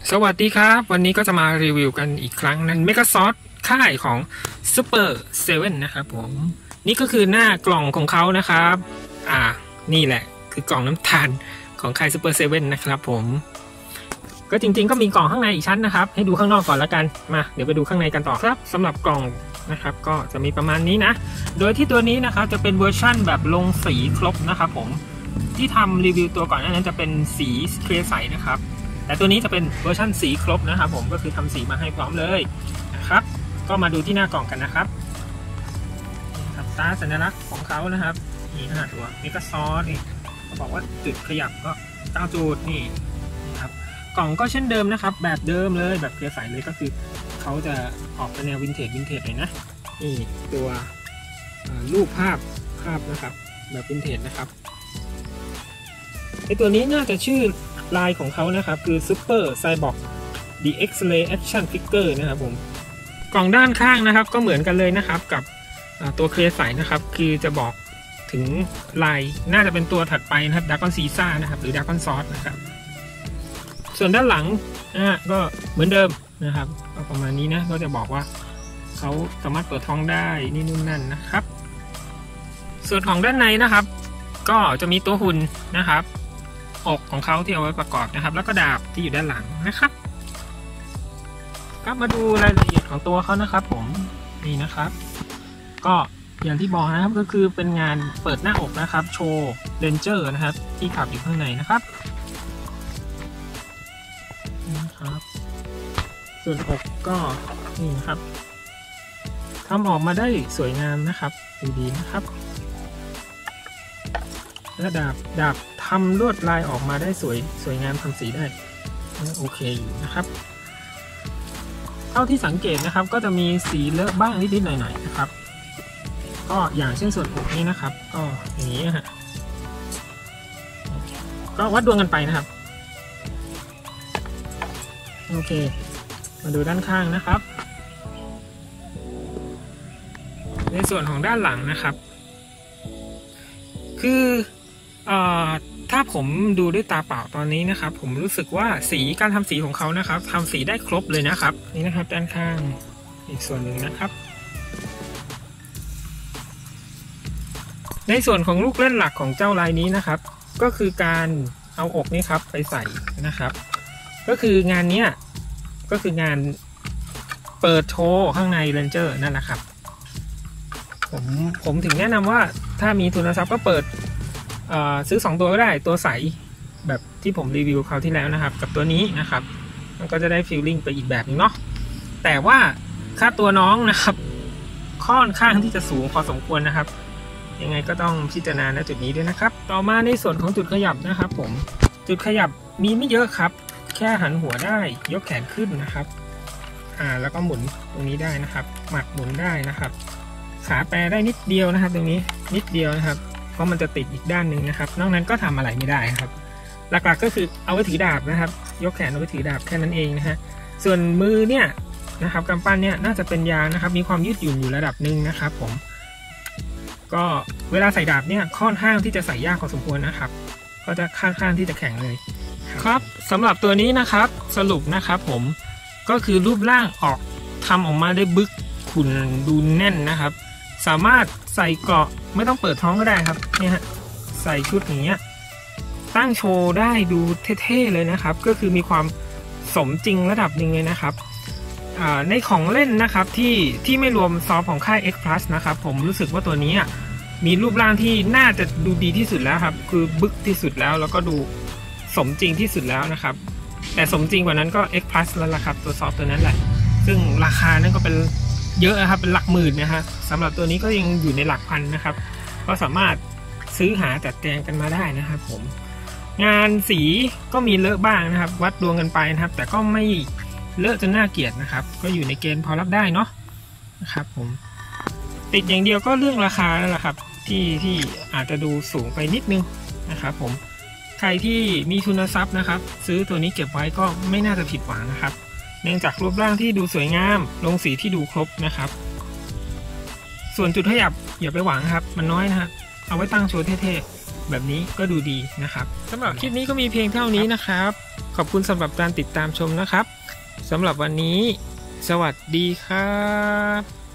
สวัสดีครับวันนี้ก็จะมารีวิวกันอีกครั้งนั้นเมกาซอสค่ายของ Super 7นะครับผมนี่ก็คือหน้ากล่องของเขานะครับนี่แหละคือกล่องน้ำตาลของค่าย Super 7นะครับผมก็จริงๆก็มีกล่องข้างในอีกชั้นนะครับให้ดูข้างนอกก่อนแล้วกันมาเดี๋ยวไปดูข้างในกันต่อครับสำหรับกล่องนะครับก็จะมีประมาณนี้นะโดยที่ตัวนี้นะครับจะเป็นเวอร์ชั่นแบบลงสีครบนะครับผมที่ทำรีวิวตัวก่อนนั้นจะเป็นสีเคลียร์ใสนะครับแต่ตัวนี้จะเป็นเวอร์ชันสีครบนะครับผมก็คือทำสีมาให้พร้อมเลยนะครับก็มาดูที่หน้ากล่องกันนะครับตาสัญลักษณ์ของเขานะครับนี่นะตัวเมกาซอสนี่เขาบอกว่าจุดขยับก็9จุดนี่ครับกล่องก็เช่นเดิมนะครับแบบเดิมเลยแบบเคลียร์ใสเลยก็คือเขาจะออกเป็นแนววินเทจเลยนะนี่ตัวรูปภาพนะครับแบบวินเทจนะครับไอตัวนี้น่าจะชื่อลายของเขานะครับคือ Super Cyborg The X-Ray Action Figure นะครับผมกล่องด้านข้างนะครับก็เหมือนกันเลยนะครับกับตัวเคลียร์ใสนะครับคือจะบอกถึงลายน่าจะเป็นตัวถัดไปนะครับดากอนซีซ่านะครับหรือดากอนซอสนะครับส่วนด้านหลังก็เหมือนเดิมนะครับก็ประมาณนี้นะก็จะบอกว่าเขาสามารถเปิดท้องได้นี่นู่นนั่นนะครับส่วนของด้านในนะครับก็จะมีตัวหุ่นนะครับอกของเขาที่เอาไว้ประกอบนะครับแล้วก็ดาบที่อยู่ด้านหลังนะครับก็มาดูรายละเอียดของตัวเขานะครับผมนี่นะครับก็อย่างที่บอกนะครับก็คือเป็นงานเปิดหน้าอกนะครับโชว์เรนเจอร์นะครับที่ขับอยู่ข้างในนะครับส่วนอกก็นี่นะครับทำออกมาได้สวยงามนะครับดูดีนะครับและดาบทำลวดลายออกมาได้สวยงามทำสีได้โอเคอยู่นะครับเท่าที่สังเกตนะครับก็จะมีสีเลอะบ้างนิดๆหน่อยๆนะครับก็อย่างเช่นส่วนอกนี้นะครับก็อย่างนี้ฮะก็วัดดวงกันไปนะครับโอเคมาดูด้านข้างนะครับในส่วนของด้านหลังนะครับคือถ้าผมดูด้วยตาเปล่าตอนนี้นะครับผมรู้สึกว่าการทำสีของเขานะครับทำสีได้ครบเลยนะครับนี่นะครับด้านข้างอีกส่วนหนึ่งนะครับในส่วนของลูกเล่นหลักของเจ้าลายนี้นะครับก็คือการเอาอกนี้ครับไปใส่นะครับก็คืองานนี้ก็คืองานเปิดโชว์ข้างในเรนเจอร์นั่นแหละครับผมถึงแนะนำว่าถ้ามีทุนทรัพย์ก็เปิดซื้อ2ตัวก็ได้ตัวใสแบบที่ผมรีวิวคราวที่แล้วนะครับกับตัวนี้นะครับมันก็จะได้ฟีลลิ่งไปอีกแบบนึงเนาะแต่ว่าค่าตัวน้องนะครับค่อนข้างที่จะสูงพอสมควรนะครับยังไงก็ต้องพิจารณาณจุดนี้ด้วยนะครับต่อมาในส่วนของจุดขยับนะครับผมจุดขยับมีไม่เยอะครับแค่หันหัวได้ยกแขนขึ้นนะครับแล้วก็หมุนตรงนี้ได้นะครับหมัดหมุนได้นะครับขาแปรได้นิดเดียวนะครับตรงนี้นิดเดียวนะครับเพราะมันจะติดอีกด้านหนึ่งนะครับนอกนั้นก็ทำอะไรไม่ได้ครับหลักๆก็คือเอาไว้ถือดาบนะครับยกแขนเอาไว้ถือดาบแค่นั้นเองนะฮะส่วนมือเนี่ยนะครับกำปั้นเนี่ยน่าจะเป็นยางนะครับมีความยืดหยุ่นอยู่ระดับหนึ่งนะครับผมก็เวลาใส่ดาบเนี่ยค่อนข้างที่จะใส่ยากพอสมควรนะครับก็จะค่อนข้างที่จะแข็งเลยครับสำหรับตัวนี้นะครับสรุปนะครับผมก็คือรูปร่างทำออกมาได้บึกขุ่นดูแน่นนะครับสามารถใส่เกราะไม่ต้องเปิดท้องก็ได้ครับเนี่ยฮะใส่ชุดอย่างเงี้ยตั้งโชว์ได้ดูเท่ๆเลยนะครับก็คือมีความสมจริงระดับหนึ่งเลยนะครับในของเล่นนะครับที่ไม่รวมซอฟของค่าย X Plus นะครับผมรู้สึกว่าตัวนี้มีรูปร่างที่น่าจะดูดีที่สุดแล้วครับคือบึกที่สุดแล้วก็ดูสมจริงที่สุดแล้วนะครับแต่สมจริงกว่านั้นก็ X Plus แล้วล่ะครับตัวซอฟตัวนั้นแหละซึ่งราคานั้นก็เป็นเยอะนะครับเป็นหลักหมื่นนะฮะสำหรับตัวนี้ก็ยังอยู่ในหลักพันนะครับก็สามารถซื้อหาจัดแจงกันมาได้นะครับผมงานสีก็มีเลอะบ้างนะครับวัดดวงกันไปนะครับแต่ก็ไม่เลอะจนน่าเกลียดนะครับก็อยู่ในเกณฑ์พอรับได้เนาะนะครับผมติดอย่างเดียวก็เรื่องราคาแล้วล่ะครับที่อาจจะดูสูงไปนิดนึงนะครับผมใครที่มีทุนทรัพย์นะครับซื้อตัวนี้เก็บไว้ก็ไม่น่าจะผิดหวังนะครับเนื่องจากรูปร่างที่ดูสวยงามลงสีที่ดูครบนะครับส่วนจุดขยับอย่าไปหวังครับมันน้อยนะฮะเอาไว้ตั้งโชว์เท่ๆแบบนี้ก็ดูดีนะครับสำหรับคลิปนี้ก็มีเพียงเท่านี้นะครับขขอบคุณสำหรับการติดตามชมนะครับสำหรับวันนี้สวัสดีครับ